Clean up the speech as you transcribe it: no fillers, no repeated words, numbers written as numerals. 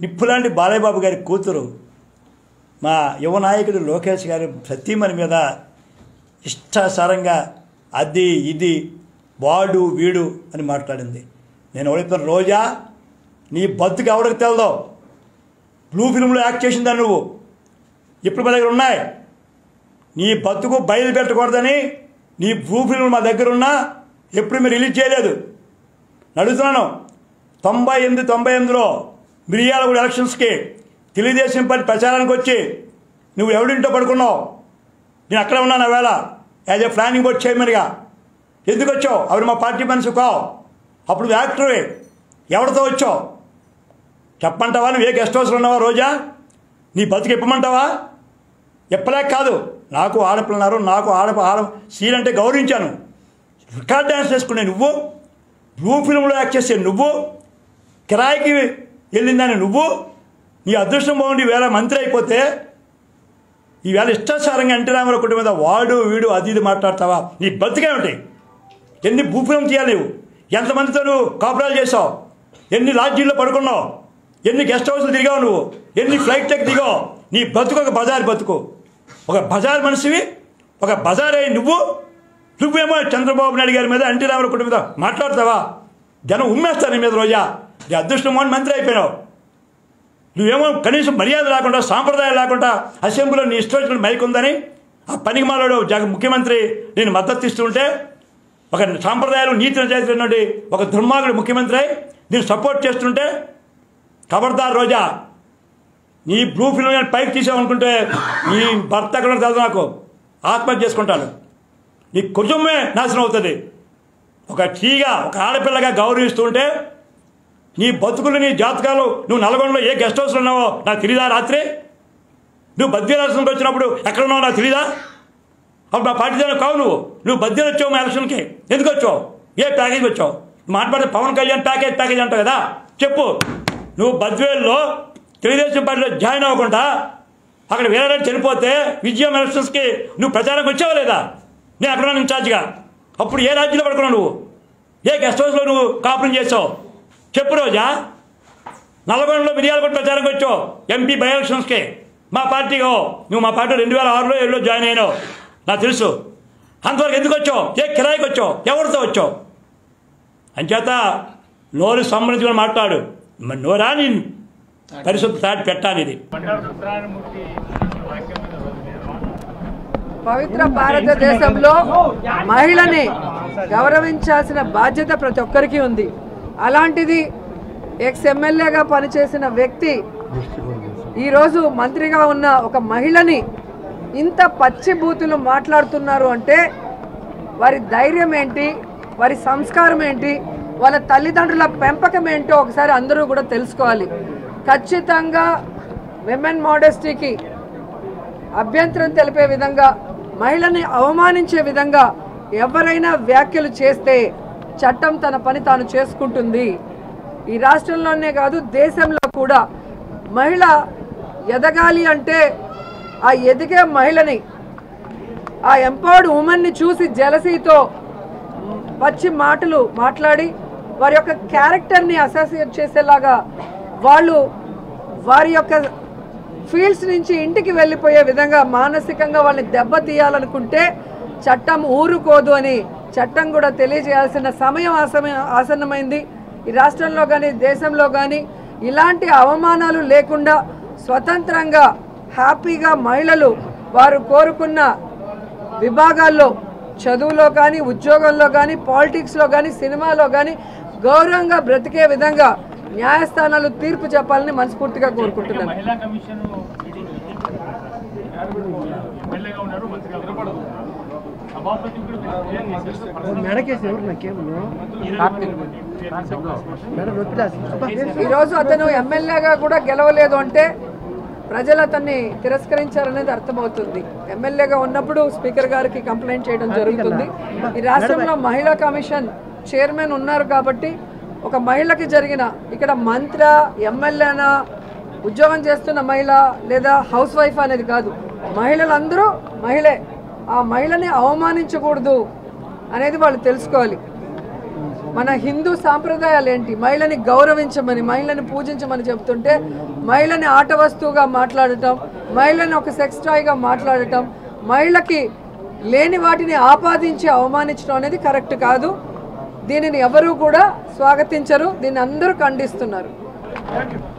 నిప్పులాంటి బాలయ్య బాబు గారి కూతురు మా యువ నాయకుడు లోకేష్ గారి సతీమణి మీద ఇష్టాసారంగా అది ఇది వాడు వీడు అని మాట్లాడింది. నేను అడుగుతాను, రోజా నీ బతుకు ఎవరికి తెలదో? బ్లూ ఫిల్మ్లో యాక్ట్ చేసిందా నువ్వు? ఇప్పుడు మా దగ్గర ఉన్నాయి. నీ బతుకు బయలు పెట్టకూడదని నీ బ్లూ ఫిల్మ్ మా దగ్గర ఉన్నా ఎప్పుడు మీరు రిలీజ్ చేయలేదు. అడుగుతున్నాను, 98లో మిర్యాలగూడ ఎలక్షన్స్కి తెలుగుదేశం పార్టీ ప్రచారానికి వచ్చి నువ్వు ఎవడింటో పడుకున్నావు. నేను అక్కడే ఉన్నాను వేళ యాజ్ ఏ ప్లానింగ్ బోర్డ్ చైర్మన్గా. ఎందుకు వచ్చావు? అవి మా పార్టీ మనిషి కావు. అప్పుడు యాక్టరే. ఎవరితో వచ్చావు చెప్పమంటావా? నువ్వు ఏ గెస్ట్ హౌస్లో ఉన్నావా? రోజా నీ బతుకు ఇప్పమంటావా? ఎప్పలేక కాదు, నాకు ఆడపిల్లన్నారు, నాకు ఆడ సీన్ అంటే గౌరవించాను. రికార్డ్ డ్యాన్స్ చేసుకునే నువ్వు, బ్లూ ఫిల్మ్లో యాక్ట్ చేసే నువ్వు, కిరాయికి వెళ్ళిందని నువ్వు, నీ అదృష్టం బాగుండి వేళ మంత్రి అయిపోతే ఈవేళ ఇష్టాచారంగా ఎన్టీ రామారావు కుటుంబం మీద వాడు వీడు అది ఇది మాట్లాడతావా? నీ బతుకేమిటి? ఎన్ని బ్లూ ఫిల్మ్ తీయాలి నువ్వు? ఎంతమందితో నువ్వు కాపురాలు చేసావు? ఎన్ని లాడ్జీల్లో పడుకున్నావు? ఎన్ని గెస్ట్ హౌస్లు తిరిగావు నువ్వు? ఎన్ని ఫ్లైట్లకు దిగావు? నీ బతుకు ఒక బజార్ బతుకు. ఒక బజార్ మనిషివి, ఒక బజార్ అయ్యి నువ్వేమో చంద్రబాబు నాయుడు గారి మీద ఎన్టీ రామారావు కుటుంబం మీద మాట్లాడతావా? జనం ఉమ్మేస్తారు నీ మీద. రోజా నీ అదృష్టం అని మంత్రి అయిపోయినావు. నువ్వేమో కనీసం మర్యాద లేకుండా, సాంప్రదాయం లేకుండా అసెంబ్లీలో నీ ఇష్టం వచ్చిన మైక్ ఉందని ఆ పనికి మాలోడు ముఖ్యమంత్రి నేను మద్దతు ఇస్తుంటే, ఒక సాంప్రదాయాలు నీతిని చేసినటువంటి ఒక దుర్మార్గుడు ముఖ్యమంత్రి నేను సపోర్ట్ చేస్తుంటే, ఖబర్దార్ రోజా, నీ బ్లూ ఫిల్మ్ పైకి తీసామనుకుంటే నీ భర్త ఎక్కడ తెలుసు నాకు, ఆత్మహత్య చేసుకుంటాను. నీ కుటుంబమే నాశనం అవుతుంది. ఒక స్త్రీగా, ఒక ఆడపిల్లగా గౌరవిస్తూ ఉంటే నీ బతుకులు, నీ జాతకాలు, నువ్వు నల్గొండలో ఏ గెస్ట్ హౌస్లో ఉన్నావో నాకు తెలీదా? రాత్రి నువ్వు బద్వేలు ఎలక్షన్కి వచ్చినప్పుడు ఎక్కడ ఉన్నావో నాకు తెలీదా? అప్పుడు మా పార్టీ దానికి కావు. నువ్వు బద్వేలు వచ్చావు మా ఎలక్షన్కి. ఎందుకు వచ్చావు? ఏ ప్యాకేజ్ వచ్చావు? మాట్లాడితే పవన్ కళ్యాణ్ ప్యాకేజ్ అంటావు కదా, చెప్పు. నువ్వు బద్వేల్లో తెలుగుదేశం పార్టీలో జాయిన్ అవ్వకుండా అక్కడ వేరే చనిపోతే విజయం ఎలక్షన్స్కి నువ్వు ప్రచారంకి వచ్చావా లేదా? నేను అక్కడ ఉన్నాను ఇన్ఛార్జ్గా. అప్పుడు ఏ రాజ్యంలో పడుకున్నావు నువ్వు? ఏ గెస్ట్ హౌస్లో నువ్వు కాపురం చేసావు? చెప్పు రోజా. నల్గొండలో మిర్యాలగూడ ప్రచారంకి వచ్చావు ఎంపీ బై ఎలక్షన్స్కి మా పార్టీకి. నువ్వు మా పార్టీ 2006లో 7లో జాయిన్ అయినావు, నాకు తెలుసు. అంతవరకు ఎందుకు వచ్చావు? ఏ కిరాయికి వచ్చావు? ఎవరితో వచ్చావు? అంచేత నోరు సంబంధించుకొని మాట్లాడు. నోరా నీ పరిశుద్ధ తాటి పెట్టాలి. ఇది పవిత్ర భారతదేశంలో మహిళని గౌరవించాల్సిన బాధ్యత ప్రతి ఒక్కరికి ఉంది. అలాంటిది ఎక్స్ ఎమ్మెల్యేగా పనిచేసిన వ్యక్తి ఈరోజు మంత్రిగా ఉన్న ఒక మహిళని ఇంత పచ్చి బూతులు మాట్లాడుతున్నారు అంటే వారి ధైర్యం ఏంటి, వారి సంస్కారం ఏంటి, వాళ్ళ తల్లిదండ్రుల పెంపకం ఏంటో ఒకసారి అందరూ కూడా తెలుసుకోవాలి. ఖచ్చితంగా విమెన్ మోడెస్టీకి అభ్యంతరం తెలిపే విధంగా, మహిళని అవమానించే విధంగా ఎవరైనా వ్యాఖ్యలు చేస్తే చట్టం తన పని తాను చేసుకుంటుంది. ఈ రాష్ట్రంలోనే కాదు, దేశంలో కూడా మహిళ ఎదగాలి అంటే ఆ ఎదిగే మహిళని, ఆ ఎంపవర్డ్ ఉమెన్ని చూసి జెలసీతో పచ్చి మాటలు మాట్లాడి వారి యొక్క క్యారెక్టర్ని అసోసియేట్ చేసేలాగా వాళ్ళు వారి యొక్క ఫీల్డ్స్ నుంచి ఇంటికి వెళ్ళిపోయే విధంగా మానసికంగా వాళ్ళని దెబ్బతీయాలనుకుంటే చట్టం ఊరుకోదు అని చట్టం కూడా తెలియజేయాల్సిన సమయం ఆసన్నమైంది. ఈ రాష్ట్రంలో కానీ దేశంలో కానీ ఇలాంటి అవమానాలు లేకుండా స్వతంత్రంగా హ్యాపీగా మహిళలు వారు కోరుకున్న విభాగాల్లో, చదువులో కానీ, ఉద్యోగంలో కానీ, పాలిటిక్స్లో కానీ, సినిమాలో కానీ గౌరవంగా బ్రతికే విధంగా న్యాయస్థానాలు తీర్పు చెప్పాలని మనస్ఫూర్తిగా కోరుకుంటున్నాను. ఈరోజు అతను ఎమ్మెల్యేగా కూడా గెలవలేదు అంటే ప్రజలు అతన్ని తిరస్కరించారనేది అర్థమవుతుంది. ఎమ్మెల్యేగా ఉన్నప్పుడు స్పీకర్ గారికి కంప్లైంట్ చేయడం జరుగుతుంది. ఈ రాష్ట్రంలో మహిళా కమిషన్ చైర్మన్ ఉన్నారు కాబట్టి ఒక మహిళకి జరిగిన, ఇక్కడ మంత్రి, ఎమ్మెల్యేనా, ఉద్యోగం చేస్తున్న మహిళ లేదా హౌస్ వైఫ్ అనేది కాదు, మహిళలందరూ మహిళే. ఆ మహిళని అవమానించకూడదు అనేది వాళ్ళు తెలుసుకోవాలి. మన హిందూ సాంప్రదాయాలు ఏంటి? మహిళని గౌరవించమని, మహిళని పూజించమని చెప్తుంటే మహిళని ఆట వస్తువుగా మాట్లాడటం, మహిళని ఒక సెక్స్ టాయ్గా మాట్లాడటం, మహిళకి లేని వాటిని ఆపాదించి అవమానించడం అనేది కరెక్ట్ కాదు. దీనిని ఎవరూ కూడా స్వాగతించరు, దీన్ని అందరూ ఖండిస్తున్నారు.